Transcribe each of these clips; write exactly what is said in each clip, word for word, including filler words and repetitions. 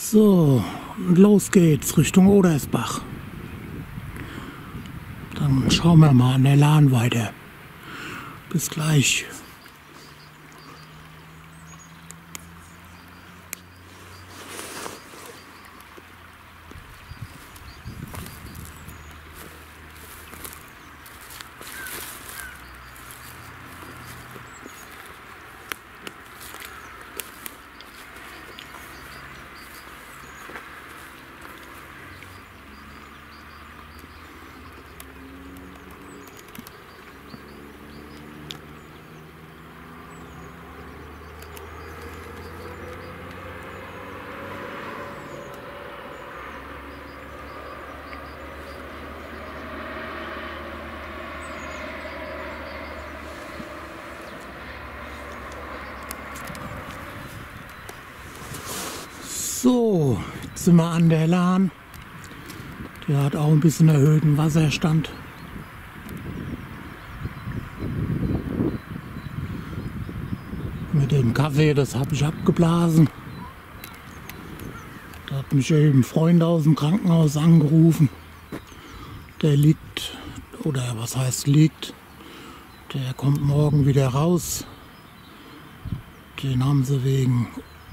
So, und los geht's Richtung Odersbach. Dann schauen wir mal an der Lahn weiter. Bis gleich. So, jetzt sind wir an der Lahn. Die hat auch ein bisschen erhöhten Wasserstand. Mit dem Kaffee, das habe ich abgeblasen. Da hat mich eben ein Freund aus dem Krankenhaus angerufen. Der liegt, oder was heißt liegt, der kommt morgen wieder raus. Den haben sie wegen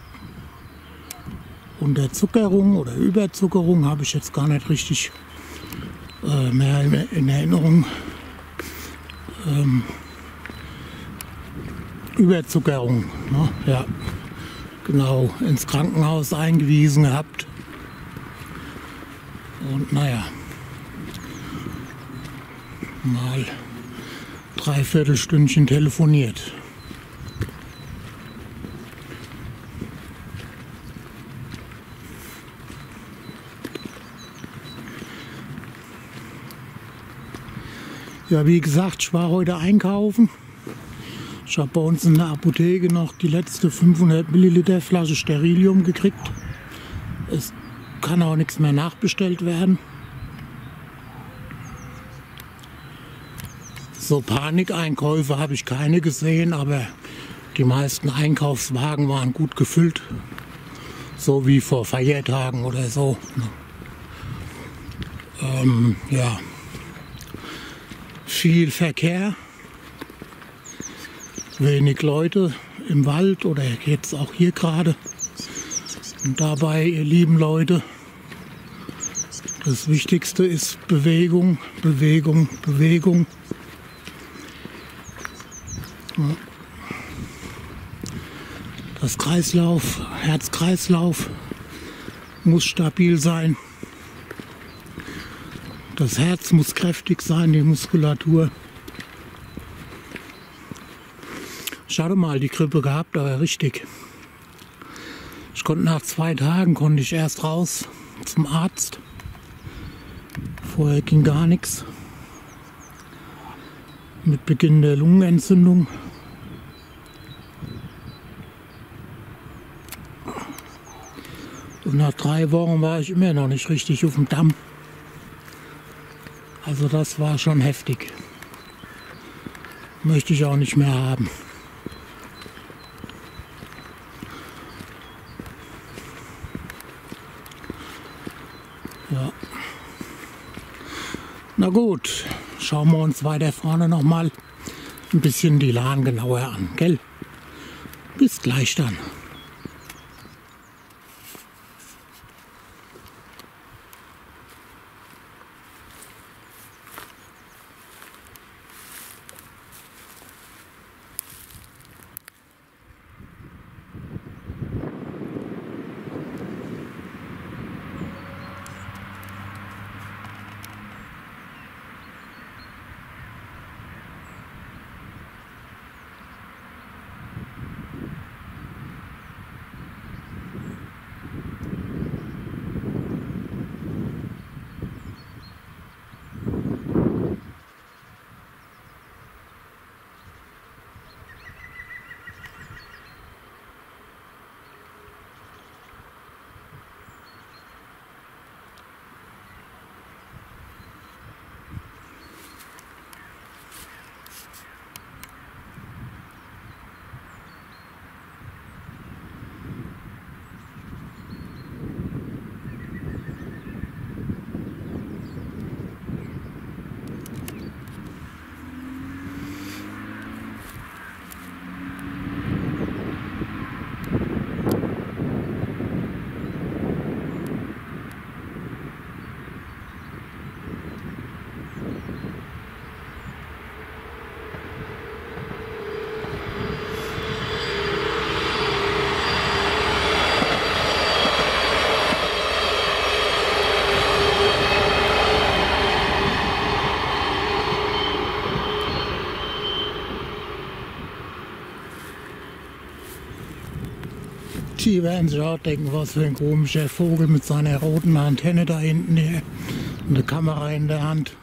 Unterzuckerung oder Überzuckerung, habe ich jetzt gar nicht richtig äh, mehr in Erinnerung. Ähm, Überzuckerung, ne? Ja, genau, ins Krankenhaus eingewiesen gehabt. Und naja, mal dreiviertel Stündchen telefoniert. Ja, wie gesagt, ich war heute einkaufen. Ich habe bei uns in der Apotheke noch die letzte fünfhundert Milliliter Flasche Sterilium gekriegt. Es kann auch nichts mehr nachbestellt werden. So Panikeinkäufe habe ich keine gesehen, aber die meisten Einkaufswagen waren gut gefüllt. So wie vor Feiertagen oder so. Ähm, ja. Viel Verkehr, wenig Leute im Wald oder jetzt auch hier gerade. Und dabei, ihr lieben Leute, das Wichtigste ist Bewegung, Bewegung, Bewegung. Das Kreislauf, Herz-Kreislauf muss stabil sein. Das Herz muss kräftig sein, die Muskulatur. Ich hatte mal die Grippe gehabt, aber richtig. Ich konnte nach zwei Tagen konnte ich erst raus zum Arzt. Vorher ging gar nichts. Mit Beginn der Lungenentzündung. Und nach drei Wochen war ich immer noch nicht richtig auf dem Damm. Also das war schon heftig. Möchte ich auch nicht mehr haben. Ja. Na gut, schauen wir uns weiter vorne noch mal ein bisschen die Lahn genauer an, gell? Bis gleich dann. Die werden sich auch denken, was für ein komischer Vogel mit seiner roten Antenne da hinten hier und der Kamera in der Hand.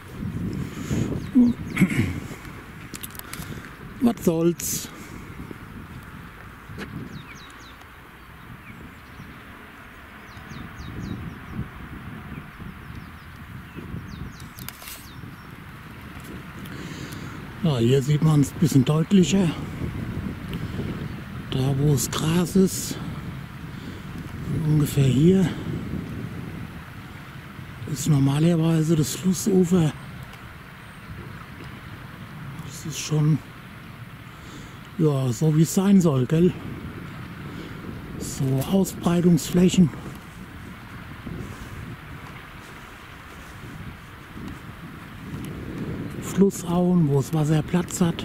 Was soll's? Ja, hier sieht man es ein bisschen deutlicher. Da wo es Gras ist, ungefähr hier, ist normalerweise das Flussufer. Das ist schon, ja, so wie es sein soll, gell? So Ausbreitungsflächen. Flussauen, wo das Wasser Platz hat.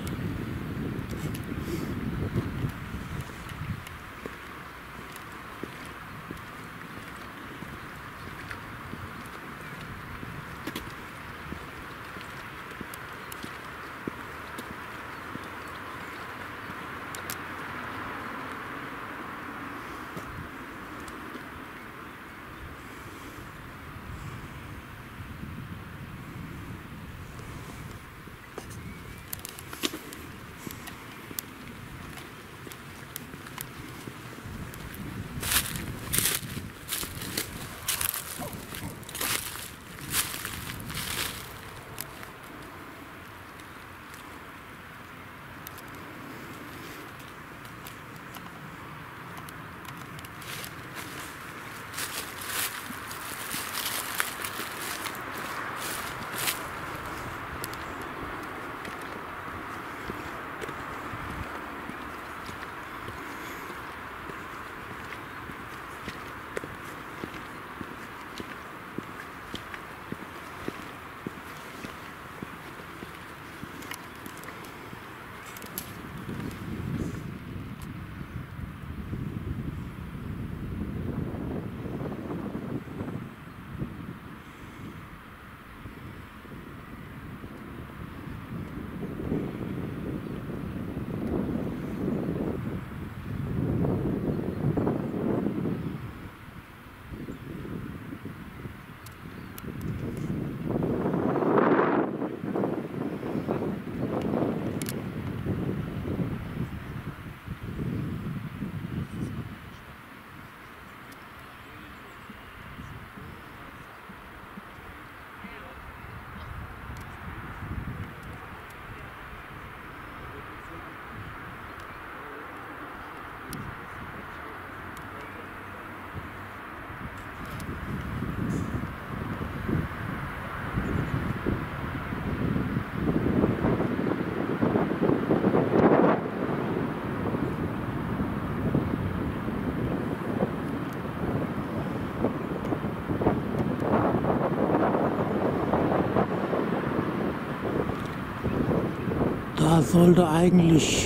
Da sollte eigentlich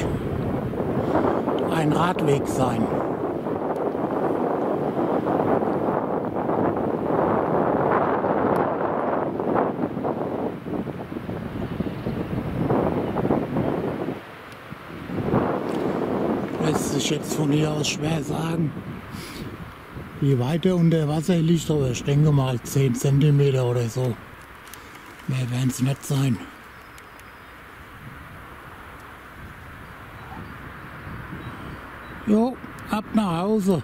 ein Radweg sein. Lässt sich jetzt von hier aus schwer sagen, wie weit er unter Wasser liegt, aber ich denke mal zehn Zentimeter oder so. Mehr werden es nicht sein. Jo, ab nach Hause.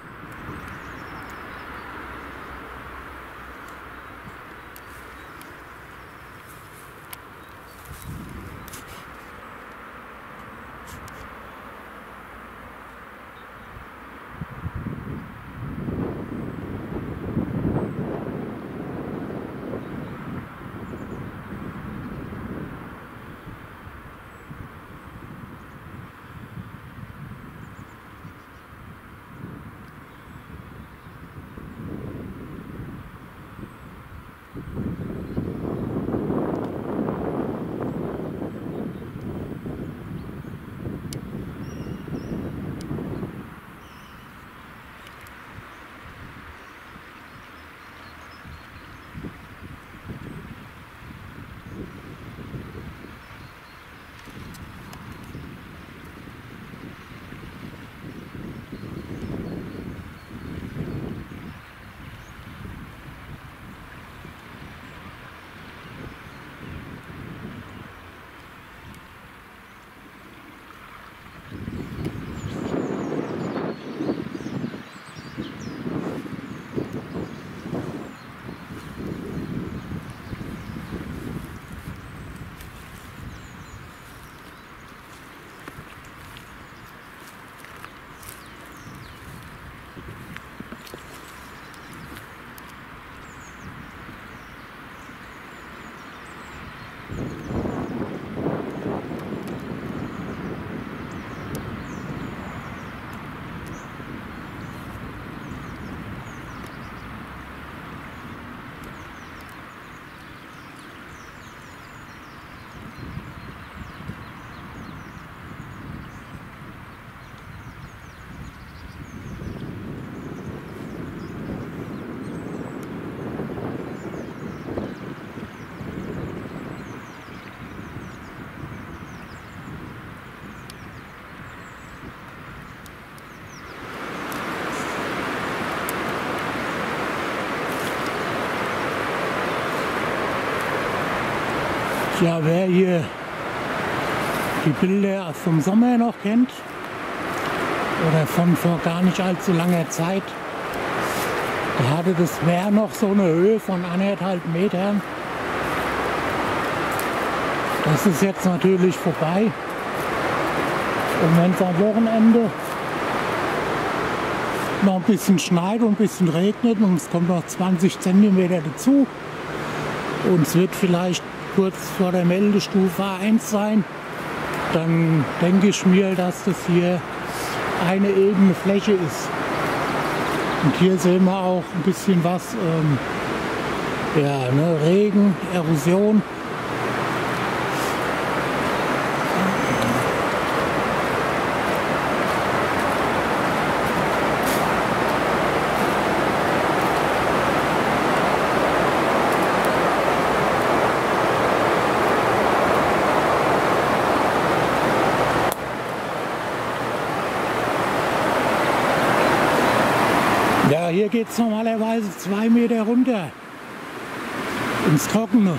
Ja, wer hier die Bilder vom Sommer noch kennt oder von vor gar nicht allzu langer Zeit, da hatte das Meer noch so eine Höhe von anderthalb Metern. Das ist jetzt natürlich vorbei. Und wenn es am Wochenende noch ein bisschen schneit und ein bisschen regnet und es kommt noch zwanzig Zentimeter dazu und es wird vielleicht kurz vor der Meldestufe eins sein, dann denke ich mir, dass das hier eine ebene Fläche ist. Und hier sehen wir auch ein bisschen was, ähm, ja, ne, Regen, Erosion. Ja, hier geht es normalerweise zwei Meter runter ins Trockene.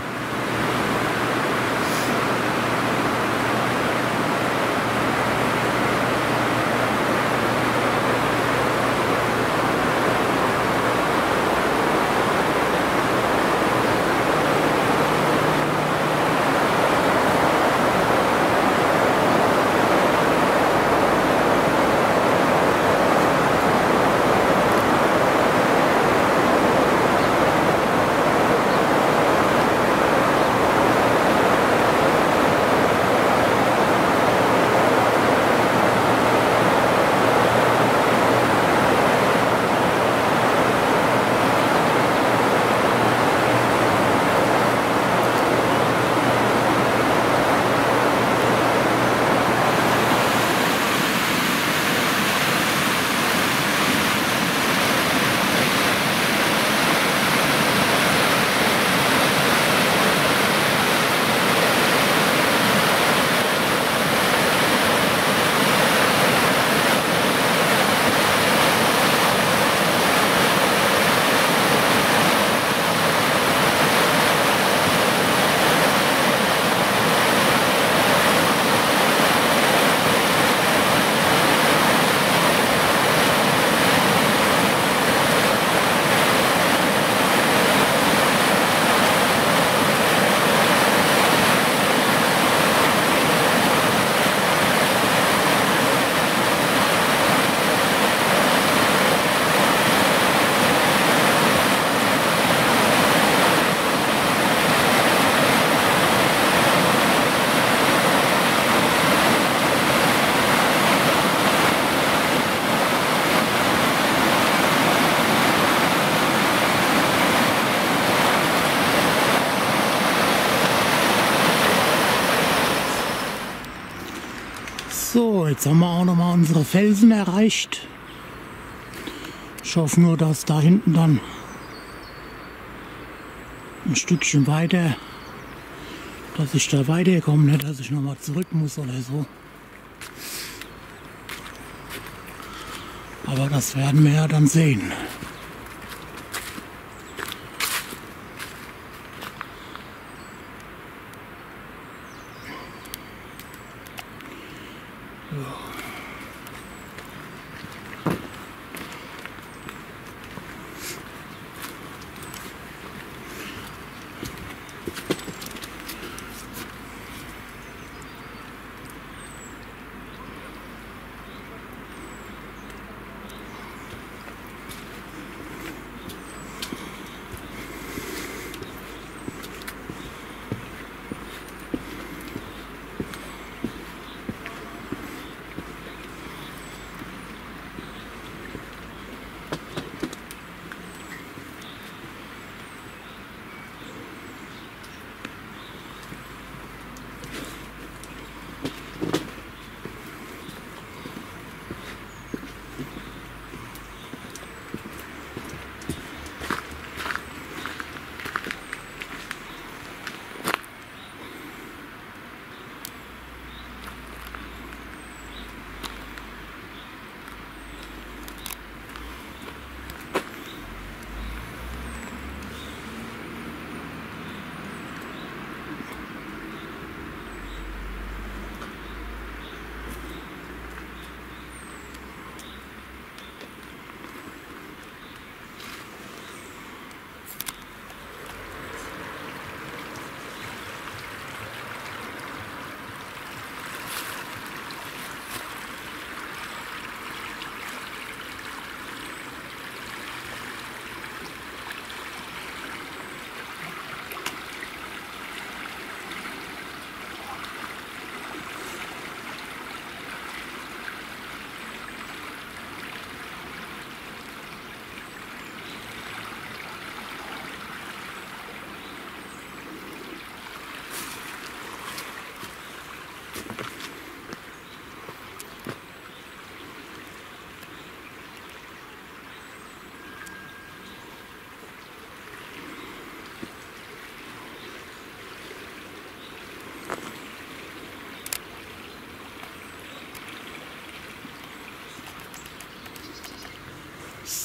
So, jetzt haben wir auch noch mal unsere Felsen erreicht. Ich hoffe nur, dass da hinten dann ein Stückchen weiter, dass ich da weiterkomme, nicht dass ich noch mal zurück muss oder so. Aber das werden wir ja dann sehen.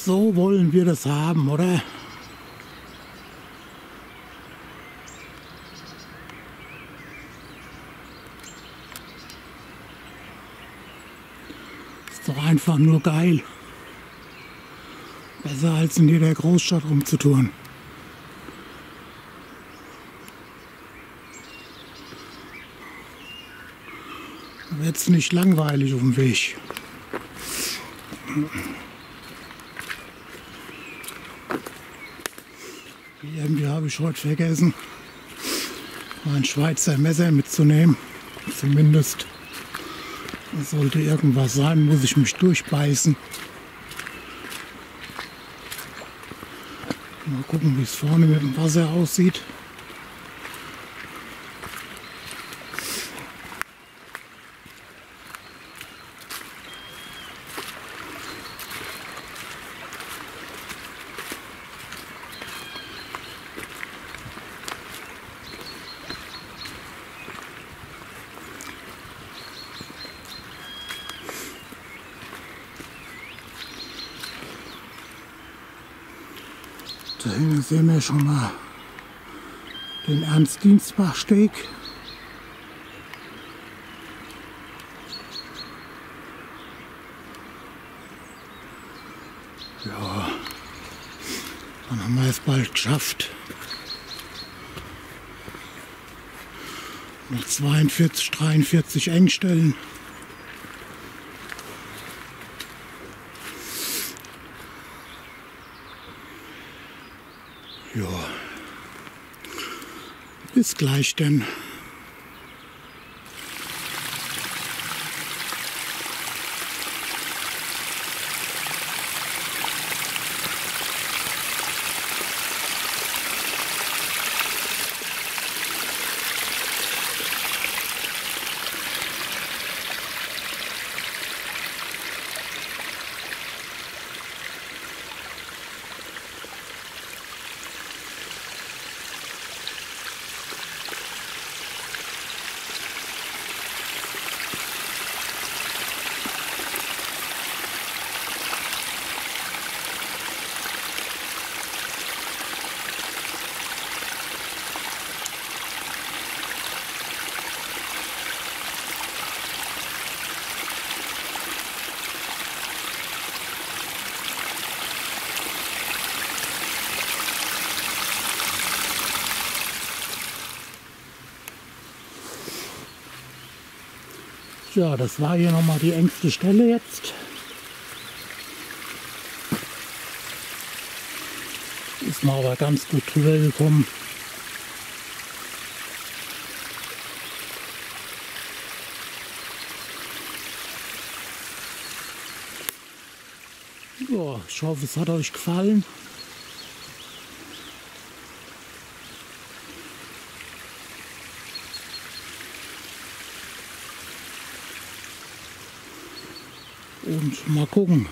So wollen wir das haben, oder? Ist doch einfach nur geil. Besser als in jeder Großstadt rumzutouren. Wird's nicht langweilig auf dem Weg. Irgendwie habe ich heute vergessen, mein Schweizer Messer mitzunehmen. Zumindest sollte irgendwas sein, muss ich mich durchbeißen. Mal gucken, wie es vorne mit dem Wasser aussieht. Da hinten sehen wir schon mal den Ernst-Dienstbach-Steg. Ja, dann haben wir es bald geschafft. Noch zweiundvierzig, dreiundvierzig Engstellen. Ja, bis gleich denn. Ja, das war hier nochmal die engste Stelle jetzt. Ist mal aber ganz gut drüber gekommen. Ja, ich hoffe, es hat euch gefallen. Und mal gucken,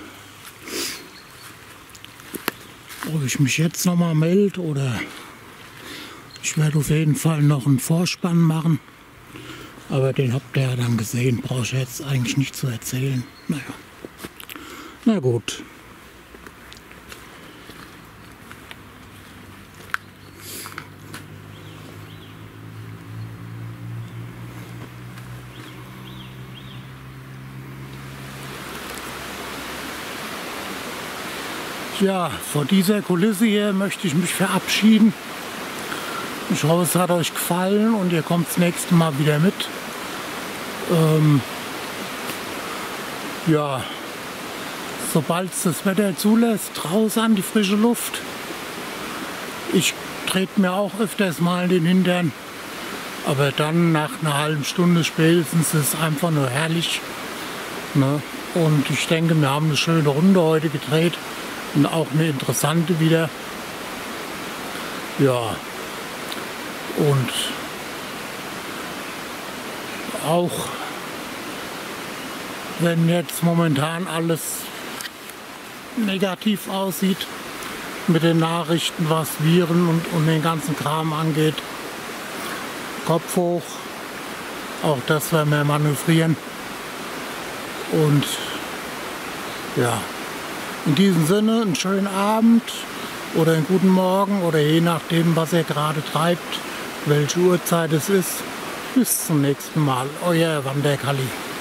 ob ich mich jetzt noch mal melde oder ich werde auf jeden Fall noch einen Vorspann machen. Aber den habt ihr ja dann gesehen, brauche ich jetzt eigentlich nicht zu erzählen. Naja, na gut. Ja, vor dieser Kulisse hier möchte ich mich verabschieden. Ich hoffe, es hat euch gefallen und ihr kommt das nächste Mal wieder mit. Ähm, ja, sobald es das Wetter zulässt, draußen an die frische Luft. Ich trete mir auch öfters mal in den Hintern, aber dann nach einer halben Stunde spätestens ist es einfach nur herrlich. Ne? Und ich denke, wir haben eine schöne Runde heute gedreht. Und auch eine interessante wieder. Ja. Und auch wenn jetzt momentan alles negativ aussieht mit den Nachrichten, was Viren und, und den ganzen Kram angeht, Kopf hoch. Auch das werden wir manövrieren. Und ja. In diesem Sinne, einen schönen Abend oder einen guten Morgen oder je nachdem, was ihr gerade treibt, welche Uhrzeit es ist. Bis zum nächsten Mal, euer Wanderkalli.